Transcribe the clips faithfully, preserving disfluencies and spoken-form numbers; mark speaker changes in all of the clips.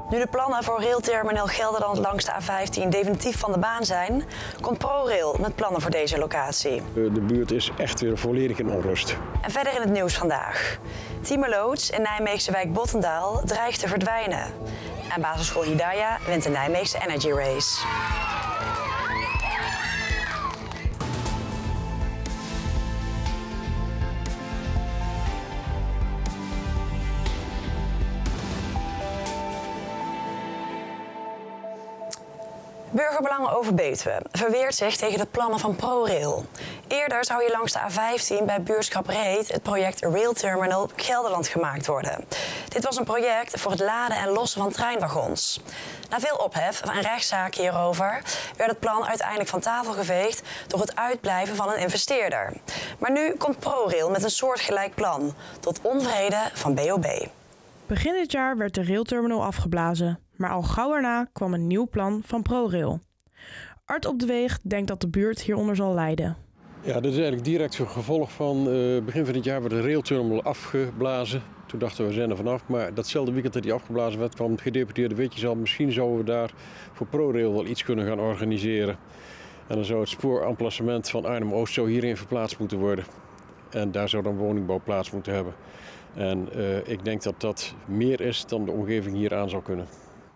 Speaker 1: Nu de plannen voor Railterminal Gelderland langs de A vijftien definitief van de baan zijn, komt ProRail met plannen voor deze locatie.
Speaker 2: De buurt is echt weer volledig in onrust.
Speaker 1: En verder in het nieuws vandaag. Timmerloods in Nijmeegse wijk Bottendaal dreigt te verdwijnen. En basisschool Hidaya wint de Nijmeegse Energy Race. Burgerbelangen over Betuwe verweert zich tegen de plannen van ProRail. Eerder zou hier langs de A vijftien bij buurtschap Reet het project Railterminal Gelderland gemaakt worden. Dit was een project voor het laden en lossen van treinwagons. Na veel ophef en rechtszaken hierover werd het plan uiteindelijk van tafel geveegd door het uitblijven van een investeerder. Maar nu komt ProRail met een soortgelijk plan, tot onvrede van B O B.
Speaker 3: Begin dit jaar werd de railterminal afgeblazen, maar al gauw erna kwam een nieuw plan van ProRail. Art op de Weeg denkt dat de buurt hieronder zal lijden.
Speaker 2: Ja, dit is eigenlijk direct een gevolg van uh, begin van dit jaar werd de railterminal afgeblazen. Toen dachten we, we zijn er vanaf, maar datzelfde weekend dat die afgeblazen werd, kwam het gedeputeerde wetje al. Misschien zouden we daar voor ProRail wel iets kunnen gaan organiseren. En dan zou het spooremplacement van Arnhem-Oost zou hierin verplaatst moeten worden. En daar zou dan woningbouw plaats moeten hebben. En uh, ik denk dat dat meer is dan de omgeving hier aan zou kunnen.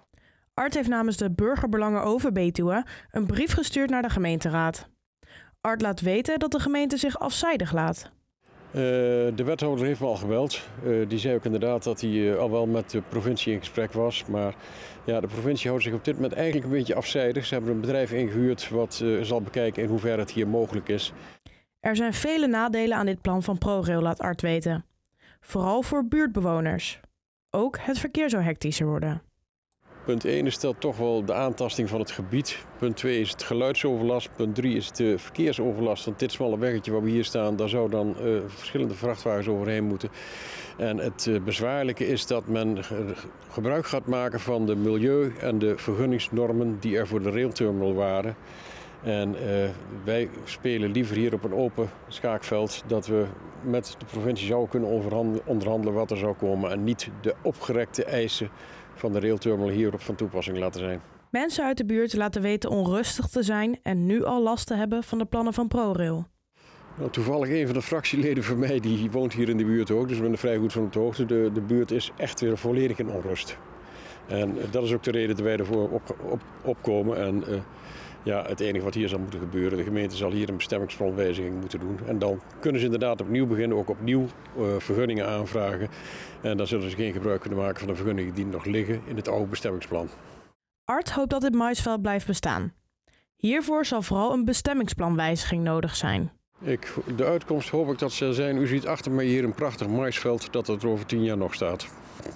Speaker 3: Art heeft namens de Burgerbelangen over Betuwe een brief gestuurd naar de gemeenteraad. Art laat weten dat de gemeente zich afzijdig laat.
Speaker 2: Uh, de wethouder heeft me al gebeld. Uh, die zei ook inderdaad dat hij uh, al wel met de provincie in gesprek was. Maar ja, de provincie houdt zich op dit moment eigenlijk een beetje afzijdig. Ze hebben een bedrijf ingehuurd wat uh, zal bekijken in hoeverre het hier mogelijk is.
Speaker 3: Er zijn vele nadelen aan dit plan van ProRail, laat Art weten. Vooral voor buurtbewoners. Ook het verkeer zou hectischer worden.
Speaker 2: Punt één is dat toch wel de aantasting van het gebied. Punt twee is het geluidsoverlast. Punt drie is de verkeersoverlast. Want dit smalle weggetje waar we hier staan, daar zou dan uh, verschillende vrachtwagens overheen moeten. En het uh, bezwaarlijke is dat men gebruik gaat maken van de milieu- en de vergunningsnormen die er voor de railterminal waren. En uh, wij spelen liever hier op een open schaakveld dat we met de provincie zouden kunnen onderhandelen wat er zou komen. En niet de opgerekte eisen van de railterminal hierop van toepassing laten zijn.
Speaker 3: Mensen uit de buurt laten weten onrustig te zijn en nu al last te hebben van de plannen van ProRail.
Speaker 2: Nou, toevallig een van de fractieleden van mij die woont hier in de buurt ook, dus we zijn er vrij goed van op de hoogte. De, de buurt is echt weer volledig in onrust. En uh, dat is ook de reden dat wij ervoor op, op, opkomen. En, uh, Ja, het enige wat hier zal moeten gebeuren, de gemeente zal hier een bestemmingsplanwijziging moeten doen. En dan kunnen ze inderdaad opnieuw beginnen, ook opnieuw uh, vergunningen aanvragen. En dan zullen ze geen gebruik kunnen maken van de vergunningen die nog liggen in het oude bestemmingsplan.
Speaker 3: Art hoopt dat dit maisveld blijft bestaan. Hiervoor zal vooral een bestemmingsplanwijziging nodig zijn.
Speaker 2: Ik, de uitkomst hoop ik dat zal zijn, u ziet achter mij hier een prachtig maisveld dat er over tien jaar nog staat.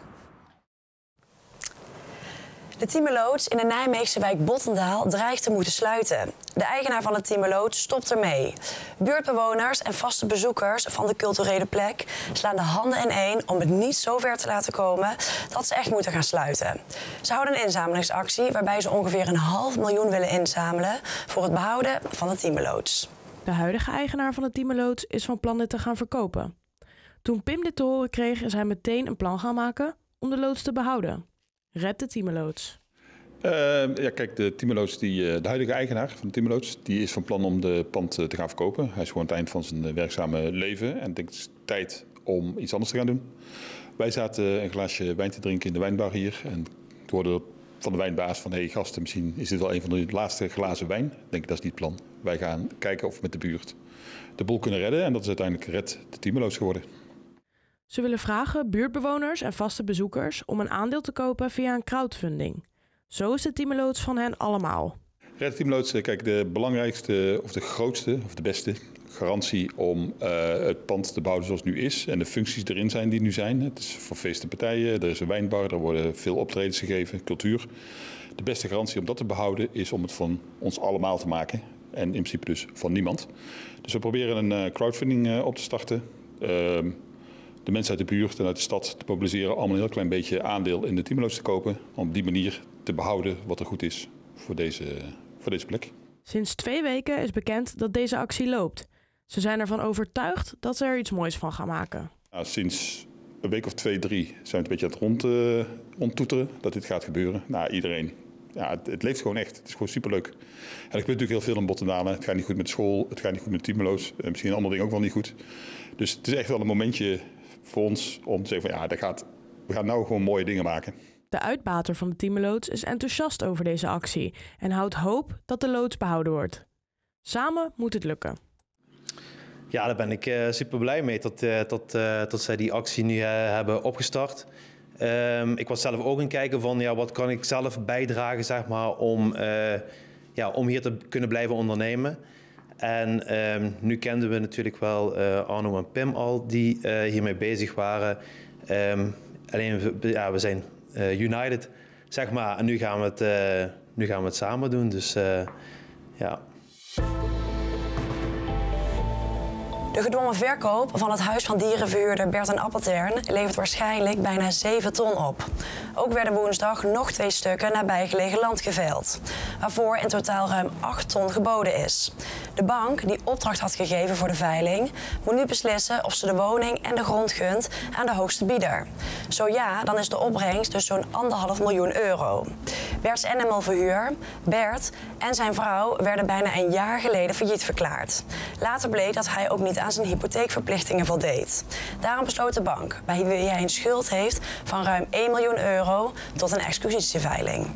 Speaker 1: De Timmerloods in de Nijmeegse wijk Bottendaal dreigt te moeten sluiten. De eigenaar van de Timmerloods stopt ermee. Buurtbewoners en vaste bezoekers van de culturele plek slaan de handen ineen om het niet zo ver te laten komen dat ze echt moeten gaan sluiten. Ze houden een inzamelingsactie waarbij ze ongeveer een half miljoen willen inzamelen voor het behouden van de Timmerloods.
Speaker 3: De huidige eigenaar van de Timmerloods is van plan dit te gaan verkopen. Toen Pim dit te horen kreeg, is hij meteen een plan gaan maken om de loods te behouden. Red de Timmerloods.
Speaker 4: Uh, ja, kijk, de Timmerloods, die, de huidige eigenaar van de Timmerloods, die is van plan om de pand te gaan verkopen. Hij is gewoon aan het eind van zijn werkzame leven en denkt het is tijd om iets anders te gaan doen. Wij zaten een glaasje wijn te drinken in de wijnbar hier en toen hoorden van de wijnbaas van, hé hey, gasten, misschien is dit wel een van de laatste glazen wijn. Ik denk, dat is niet het plan. Wij gaan kijken of we met de buurt de boel kunnen redden en dat is uiteindelijk Red de Timmerloods geworden.
Speaker 3: Ze willen vragen buurtbewoners en vaste bezoekers om een aandeel te kopen via een crowdfunding. Zo is de Timmerloods van hen allemaal.
Speaker 4: Red de Timmerloods, kijk, de belangrijkste of de grootste of de beste garantie om uh, het pand te behouden zoals het nu is. En de functies erin zijn die nu zijn. Het is voor feesten partijen, er is een wijnbar, er worden veel optredens gegeven, cultuur. De beste garantie om dat te behouden is om het van ons allemaal te maken. En in principe dus van niemand. Dus we proberen een uh, crowdfunding uh, op te starten. Uh, de mensen uit de buurt en uit de stad te mobiliseren, allemaal een heel klein beetje aandeel in de Timmerloods te kopen. Om op die manier te behouden wat er goed is voor deze, voor deze plek.
Speaker 3: Sinds twee weken is bekend dat deze actie loopt. Ze zijn ervan overtuigd dat ze er iets moois van gaan maken.
Speaker 4: Nou, sinds een week of twee, drie zijn we een beetje aan het rond, uh, rondtoeteren dat dit gaat gebeuren. Nou, iedereen. Ja, het, het leeft gewoon echt. Het is gewoon superleuk. En er gebeurt natuurlijk heel veel in Bottendalen. Het gaat niet goed met school, het gaat niet goed met Tymeloos. Uh, misschien andere dingen ook wel niet goed. Dus het is echt wel een momentje voor ons om te zeggen van ja, dat gaat, we gaan nou gewoon mooie dingen maken.
Speaker 3: De uitbater van de Tymeloods is enthousiast over deze actie en houdt hoop dat de loods behouden wordt. Samen moet het lukken.
Speaker 5: Ja, daar ben ik uh, super blij mee dat, uh, dat, uh, dat zij die actie nu uh, hebben opgestart. Um, ik was zelf ook aan het kijken van ja, wat kan ik zelf bijdragen zeg maar, om, uh, ja, om hier te kunnen blijven ondernemen. En um, nu kenden we natuurlijk wel uh, Arno en Pim al die uh, hiermee bezig waren. Um, alleen we, ja, we zijn uh, united, zeg maar. En nu gaan we het, uh, nu gaan we het samen doen. Dus uh, ja.
Speaker 1: De gedwongen verkoop van het huis van dierenverhuurder Bert en Appeltern levert waarschijnlijk bijna zeven ton op. Ook werden woensdag nog twee stukken nabijgelegen land geveild, waarvoor in totaal ruim acht ton geboden is. De bank die opdracht had gegeven voor de veiling moet nu beslissen of ze de woning en de grond gunt aan de hoogste bieder. Zo ja, dan is de opbrengst dus zo'n anderhalf miljoen euro. Bert's Animal Verhuur, Bert en zijn vrouw werden bijna een jaar geleden failliet verklaard. Later bleek dat hij ook niet aan zijn hypotheekverplichtingen voldeed. Daarom besloot de bank, bij wie hij een schuld heeft van ruim één miljoen euro, tot een executieveiling.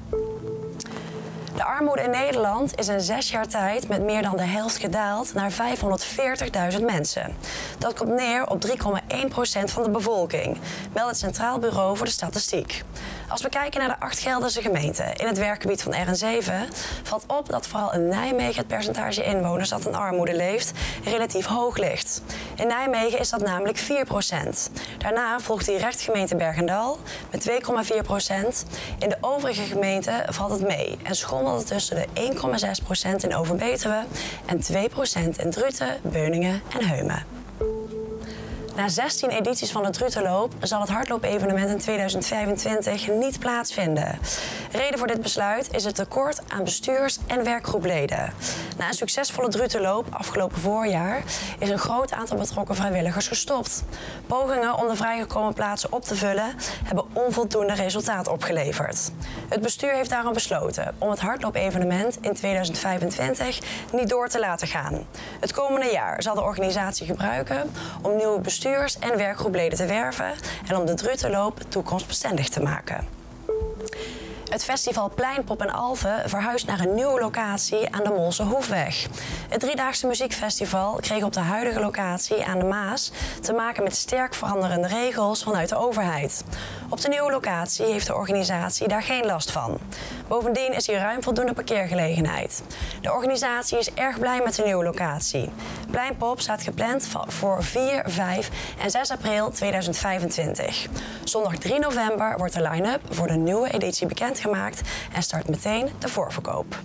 Speaker 1: De armoede in Nederland is in zes jaar tijd met meer dan de helft gedaald naar vijfhonderdveertigduizend mensen. Dat komt neer op drie komma één procent van de bevolking, meldt het Centraal Bureau voor de Statistiek. Als we kijken naar de acht Gelderse gemeenten in het werkgebied van R N zeven, valt op dat vooral in Nijmegen het percentage inwoners dat in armoede leeft relatief hoog ligt. In Nijmegen is dat namelijk vier procent. Daarna volgt direct gemeente Bergendal met twee komma vier procent. In de overige gemeenten valt het mee en schommelt het tussen de één komma zes procent in Overbetuwe en twee procent in Druten, Beuningen en Heumen. Na zestien edities van de Drutenloop zal het hardloopevenement in tweeduizend vijfentwintig niet plaatsvinden. Reden voor dit besluit is het tekort aan bestuurs- en werkgroepleden. Na een succesvolle Drutenloop afgelopen voorjaar is een groot aantal betrokken vrijwilligers gestopt. Pogingen om de vrijgekomen plaatsen op te vullen hebben onvoldoende resultaat opgeleverd. Het bestuur heeft daarom besloten om het hardloopevenement in tweeduizend vijfentwintig niet door te laten gaan. Het komende jaar zal de organisatie gebruiken om nieuwe bestuurs- en werkgroepleden te werven en om de Drutenloop toekomstbestendig te maken. Het festival Pleinpop en Alphen verhuist naar een nieuwe locatie aan de Molse Hoefweg. Het driedaagse muziekfestival kreeg op de huidige locatie aan de Maas te maken met sterk veranderende regels vanuit de overheid. Op de nieuwe locatie heeft de organisatie daar geen last van. Bovendien is hier ruim voldoende parkeergelegenheid. De organisatie is erg blij met de nieuwe locatie. Pleinpop staat gepland voor vier, vijf en zes april tweeduizend vijfentwintig. Zondag drie november wordt de line-up voor de nieuwe editie bekendgemaakt en start meteen de voorverkoop.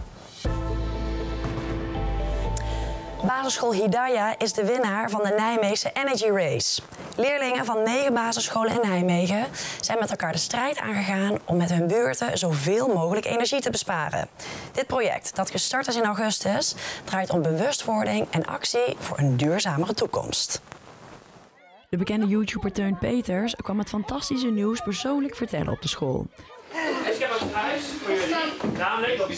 Speaker 1: Basisschool Hidaya is de winnaar van de Nijmeegse Energy Race. Leerlingen van negen basisscholen in Nijmegen zijn met elkaar de strijd aangegaan om met hun buurten zoveel mogelijk energie te besparen. Dit project, dat gestart is in augustus, draait om bewustwording en actie voor een duurzamere toekomst.
Speaker 6: De bekende YouTuber Teun Peters kwam het fantastische nieuws persoonlijk vertellen op de school.
Speaker 7: Ik heb een prijs voor jullie, namelijk dat is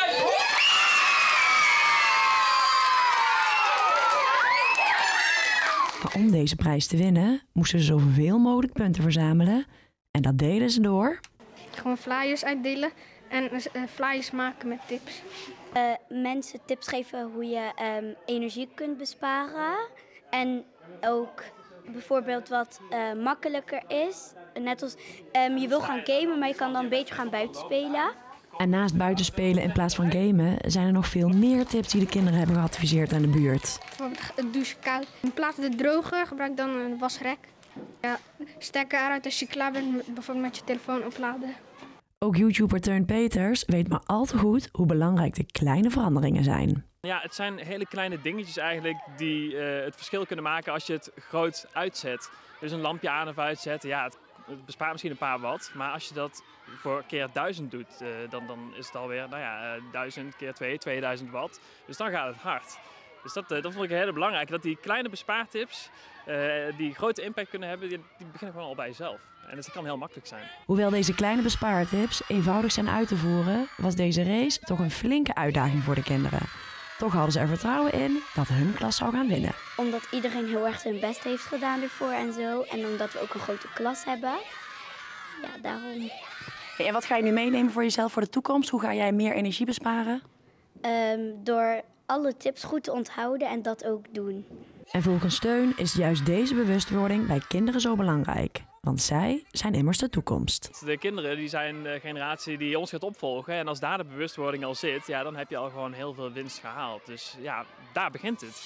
Speaker 6: Maar om deze prijs te winnen, moesten ze zoveel mogelijk punten verzamelen. En dat deden ze door
Speaker 8: gewoon flyers uitdelen en uh, flyers maken met tips.
Speaker 9: Uh, mensen tips geven hoe je um, energie kunt besparen. En ook bijvoorbeeld wat uh, makkelijker is. Net als um, je wil gaan gamen, maar je kan dan beter gaan buitenspelen.
Speaker 6: En naast buitenspelen in plaats van gamen zijn er nog veel meer tips die de kinderen hebben geadviseerd aan de buurt.
Speaker 8: Bijvoorbeeld het douchen koud. In plaats van de droger gebruik dan een wasrek. Ja, stekker eruit als je klaar bent, bijvoorbeeld met je telefoon opladen.
Speaker 6: Ook YouTuber Teun Peters weet maar al te goed hoe belangrijk de kleine veranderingen zijn.
Speaker 7: Ja, het zijn hele kleine dingetjes eigenlijk die uh, het verschil kunnen maken als je het groot uitzet. Dus een lampje aan of uitzetten, ja, het, het bespaart misschien een paar watt. Maar als je dat voor keer duizend doet, uh, dan, dan is het alweer nou ja, duizend keer twee, tweeduizend watt. Dus dan gaat het hard. Dus dat, dat vond ik heel belangrijk. Dat die kleine bespaartips uh, die grote impact kunnen hebben, die, die beginnen gewoon al bij jezelf. En dat kan heel makkelijk zijn.
Speaker 6: Hoewel deze kleine bespaartips eenvoudig zijn uit te voeren, was deze race toch een flinke uitdaging voor de kinderen. Toch hadden ze er vertrouwen in dat hun klas zou gaan winnen.
Speaker 9: Omdat iedereen heel erg zijn best heeft gedaan ervoor en zo. En omdat we ook een grote klas hebben. Ja, daarom.
Speaker 6: Hey, en wat ga je nu meenemen voor jezelf voor de toekomst? Hoe ga jij meer energie besparen?
Speaker 9: Um, door alle tips goed te onthouden en dat ook doen.
Speaker 6: En volgens Steun is juist deze bewustwording bij kinderen zo belangrijk. Want zij zijn immers de toekomst.
Speaker 7: De kinderen die zijn de generatie die ons gaat opvolgen. En als daar de bewustwording al zit, ja, dan heb je al gewoon heel veel winst gehaald. Dus ja, daar begint het.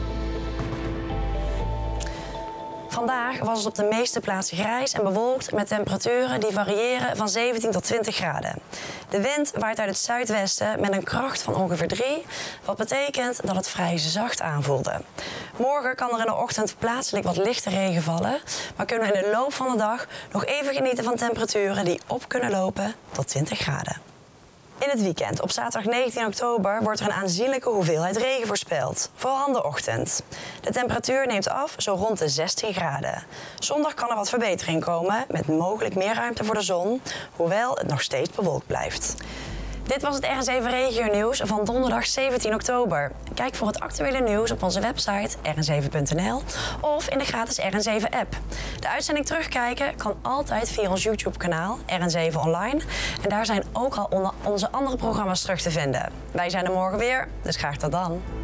Speaker 1: Vandaag was het op de meeste plaatsen grijs en bewolkt met temperaturen die variëren van zeventien tot twintig graden. De wind waait uit het zuidwesten met een kracht van ongeveer drie, wat betekent dat het vrij zacht aanvoelde. Morgen kan er in de ochtend plaatselijk wat lichte regen vallen, maar kunnen we in de loop van de dag nog even genieten van temperaturen die op kunnen lopen tot twintig graden. In het weekend, op zaterdag negentien oktober, wordt er een aanzienlijke hoeveelheid regen voorspeld. Vooral in de ochtend. De temperatuur neemt af zo rond de zestien graden. Zondag kan er wat verbetering komen, met mogelijk meer ruimte voor de zon, hoewel het nog steeds bewolkt blijft. Dit was het R N zeven Regio Nieuws van donderdag zeventien oktober. Kijk voor het actuele nieuws op onze website r n zeven punt n l of in de gratis R N zeven app. De uitzending terugkijken kan altijd via ons YouTube kanaal R N zeven Online. En daar zijn ook al onze andere programma's terug te vinden. Wij zijn er morgen weer, dus graag tot dan.